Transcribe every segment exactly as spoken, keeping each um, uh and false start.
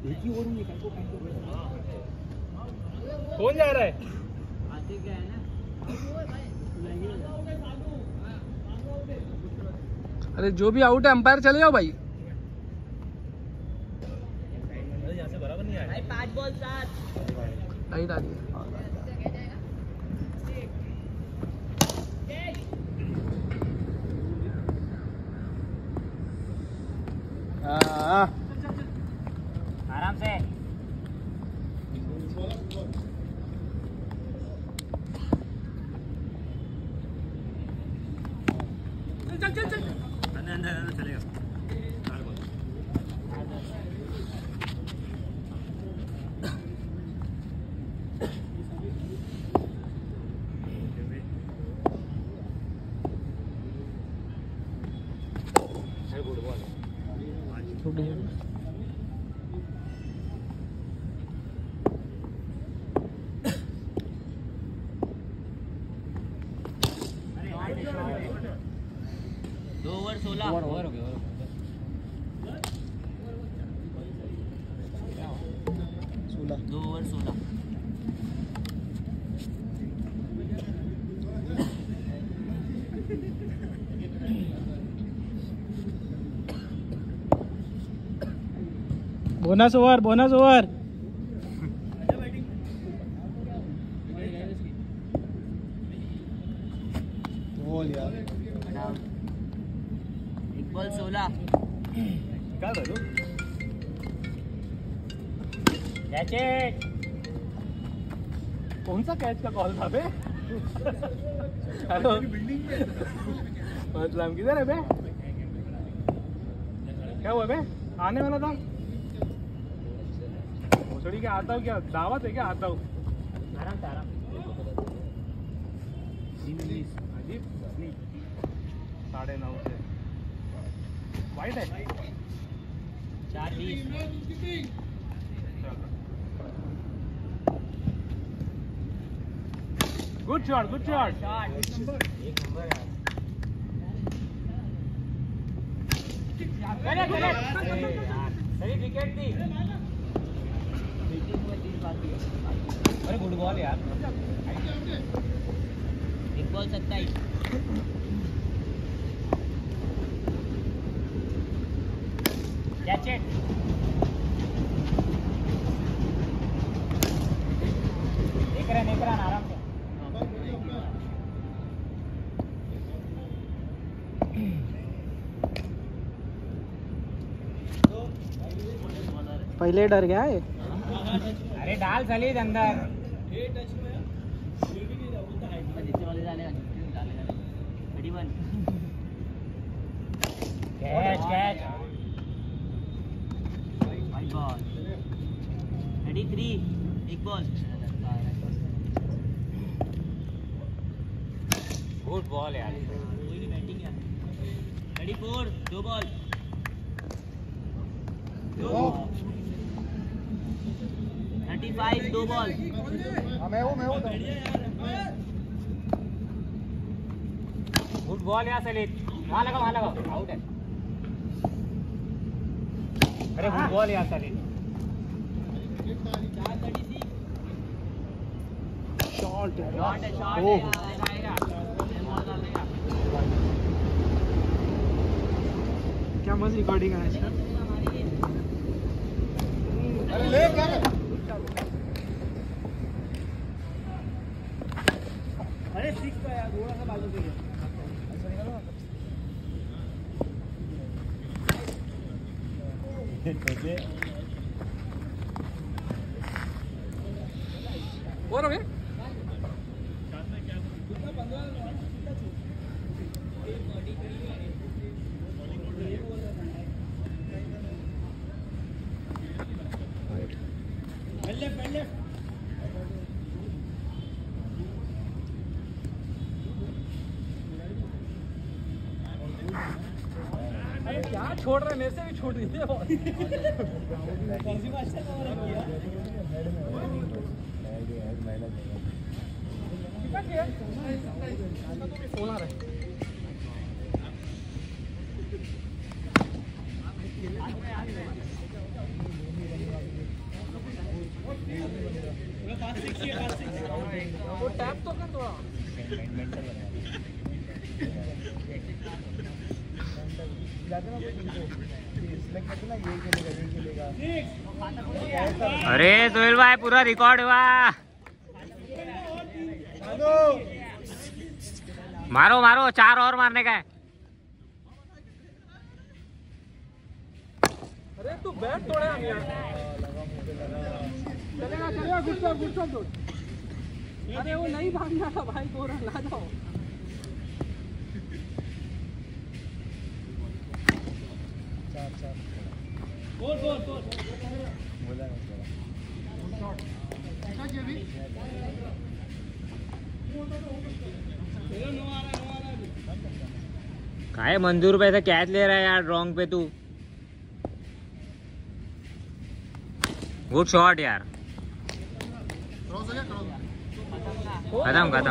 कौन जा रहा है? अरे जो भी आउट है अंपायर चले जाओ भाई। यहाँ से बराबर नहीं आया। पाँच बॉल सात नहीं डाली आराम से। चल चल चल अंदर अंदर अंदर चलेगा। दो ओवर सोलह ओवर हो गया। दो ओवर सोलह। Bonus over bonus over. बोल यार एक बॉल सोलह। क्या कर रहे हो? Catch it. कौन सा कैच का कॉल था बे? हेलो मतलब किधर है बे? क्या हुआ बे? आने वाला था भोसड़ी के। आता हूँ क्या? दावत है क्या? आता हूँ। आराम से आराम। अजीब साढ़े नौ से वाइट है। चार बीस। Good shot good shot. एक नंबर यार। सही विकेट दी। अरे गुड बॉल यार। एक बॉल सत्ताईस। Catch it. एक रन एक रन आराम से। पहले डर गया है। अरे डाल सलीद अंदर। Catch catch. Ball ready three. एक बॉल। गुड बॉल यार। कोई भी बैटिंग यार। Ready four. दो बॉल। Thirty five. दो बॉल। मैं हूँ मैं हूँ। गुड बॉल यार सलीद। वहाँ लगा वहाँ लगा। आउट है। अरे गुड बॉल यार सलीद। शॉट है शॉट है शॉट है यार। आएगा क्या मस्त रिकॉर्डिंग है इसका। अरे ले क्या? अरे सिक्स का यार थोड़ा सा बाजू से। और हो गया। अरे क्या छोड़ रहे? मेरे से भी छोड़ रही है। फोन आ रहा है। वो टैप तो कर थोड़ा। अरे सोहेल भाई पूरा रिकॉर्ड हुआ। मारो मारो, चार और मारने का है। अरे तू बैट तोड़े हम यार। चलेगा चलेगा, गुड शॉट गुड शॉट। अरे वो नहीं भागना था भाई, दो रन ला जाओ। चार चार गोल गोल गोल। काय मंजूर पे से कैच ले रहा है यार रॉन्ग पे तू। गुड शॉट यार। खत्म खत्म।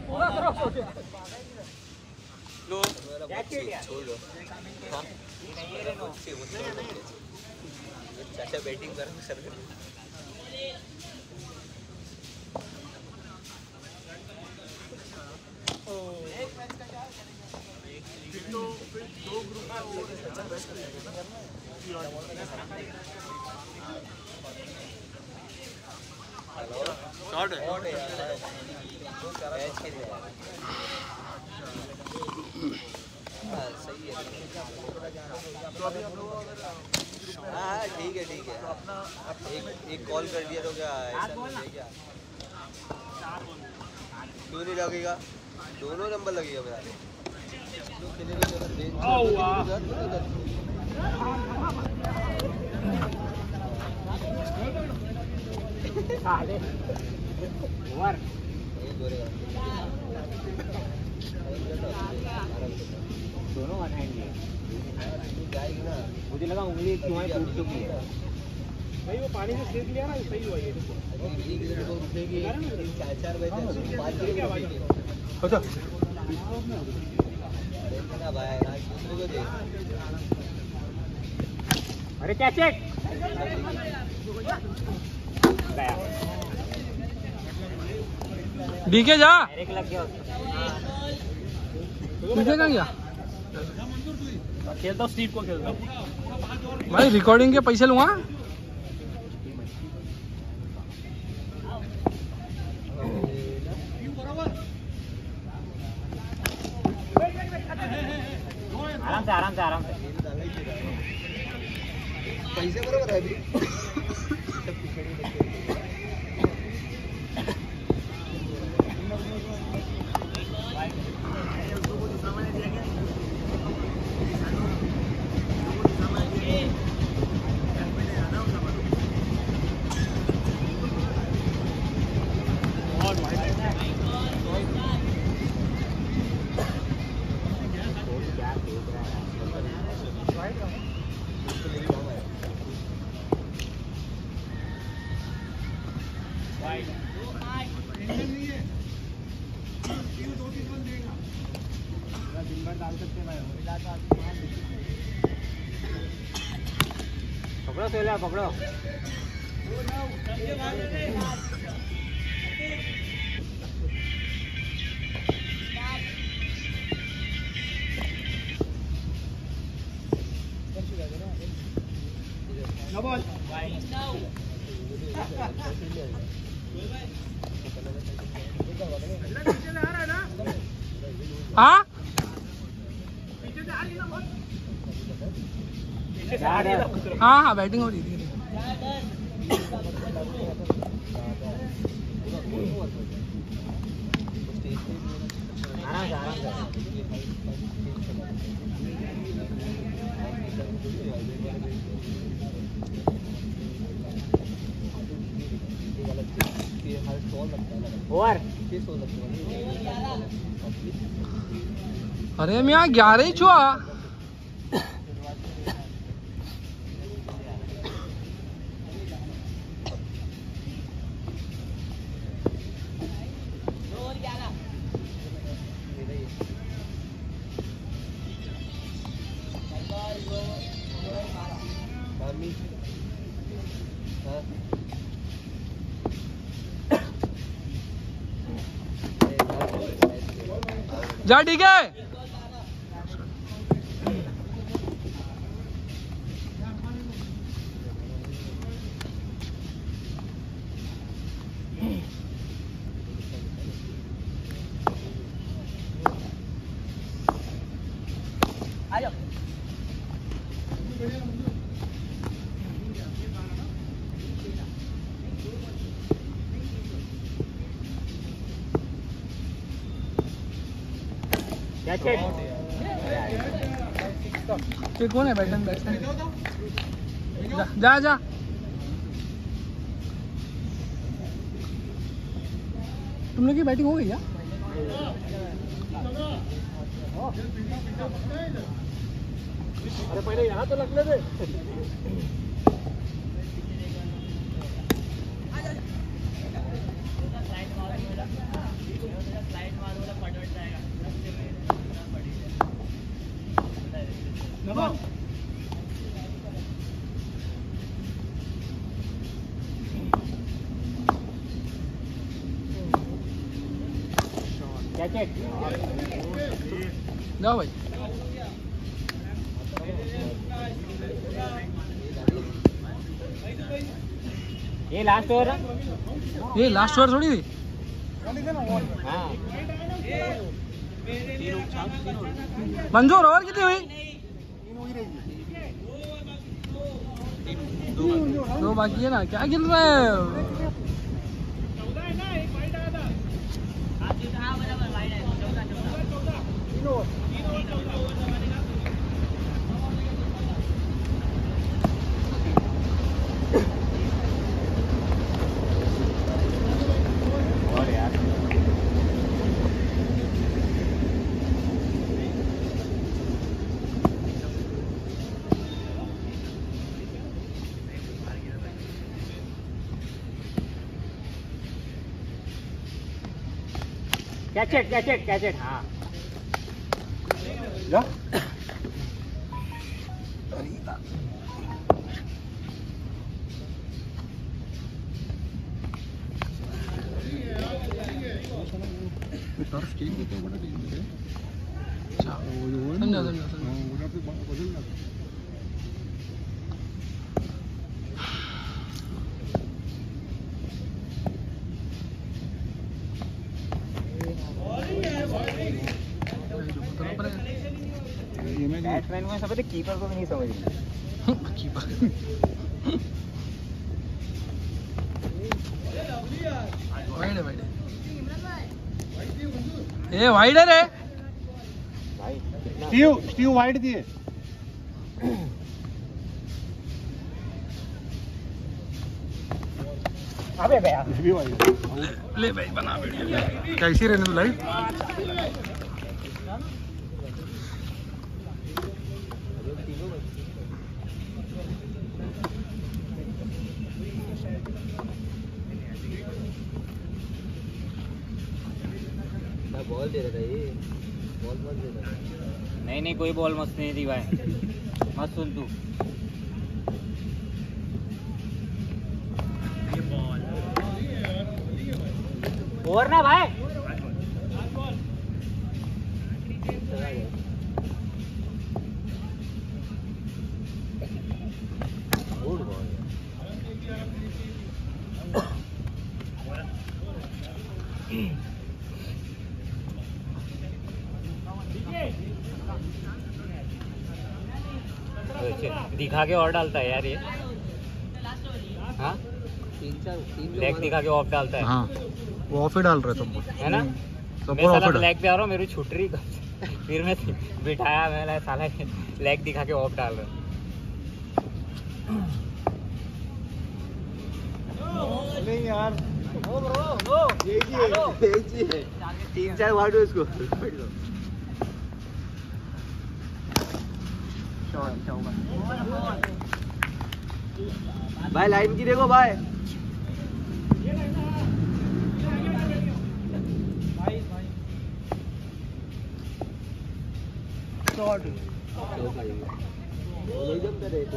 चाचा बैटिंग कर सर। शॉट मैच के लिए सही है। हाँ ठीक है ठीक है। एक एक कॉल कर दिया तो क्या ऐसा नहीं है क्या? क्यों नहीं लगेगा? दोनों नंबर लगेगा मेरा। दोनों वन हैंड मुझे लगा उंगली क्यों टूट चुकी है भाई। वो पानी से सीख लिया ना, सही हुआ ये। चार चार बजे अच्छा अरे क्या चेक डीके जा। एक लग गया डीके कहाँ गया? खेलता हूँ, स्टीव को खेलता हूँ भाई। रिकॉर्डिंग के पैसे लूँगा। आराम से आराम से आराम से। पैसे बरोबर आहे पकड़ो सोहेल पकड़ो। हाँ हाँ हाँ बैटिंग हो रही थी। आराम से आराम से। ओवर। अरे मैं ग्यारह ही छुआ। हाँ जा ठीक है। आ जाओ। ये कौन है बैट्समैन? बैट्समैन जा जा जा। तुम लोग की बैटिंग हो गई क्या? अरे पहले यहाँ तो लगने दे। जाओ भाई। ये लास्ट ओवर है। ये लास्ट ओवर थोड़ी थी। हाँ मंजूर ओवर कितनी हुई? दो बाकी है ना। क्या गिन रहा है? Catch it catch it catch it. हाँ जा। टर्फ चेंज होता है बड़ा टीम में। अच्छा समझा समझा समझा। उधर पे बदलना। बैट्समैन को समझ, कीपर को भी नहीं समझ रही। कीपर वाइड है वाइड है। ये वाइड है रे भाई स्टीव स्टीव वाइड दिए। अबे भैया भी वाइड ले भाई बना वीडियो। कैसी रहने दो लाइव। बॉल दे रहा था ये। बॉल मत दे रहा था। नहीं नहीं कोई बॉल मस्त नहीं थी भाई। मत सुन तू। ओवर ना भाई। Good ball. दिखा के और डालता है यार ये। हाँ तीन चार तीन लेग दिखा के ऑफ डालता है। हाँ वो ऑफ ही डाल रहे तुम है ना। मैं साला लेग पे आ रहा हूँ, मेरी छूट रही। फिर मैं बिठाया, मैं साला लेग दिखा के ऑफ डाल रहा हूँ। नहीं यार तीन चार वार्ड हो इसको। भाई लाइन की देखो भाई। शॉट नहीं जमता रे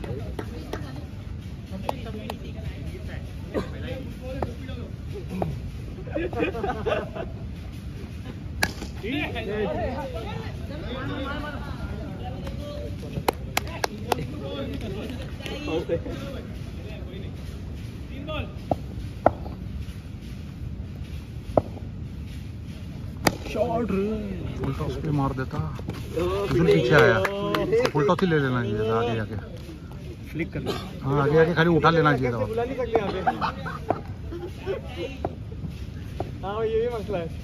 तो शॉट फुल टॉस पे मार देता, इधर पीछे आया, फुल टॉस ही ले लेना चाहिए था आगे जाके, फ्लिक करना। हाँ आगे आगे खाली उठा लेना चाहिए था। बुला नहीं सकते यहाँ पे। हाँ ये भी मसला है।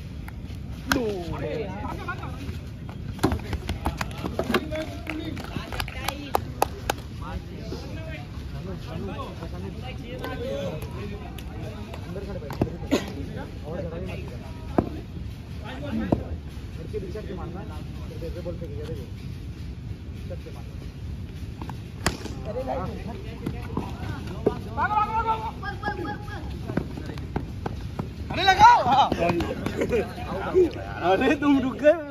अरे लगाओ। अरे तुम रुक गए।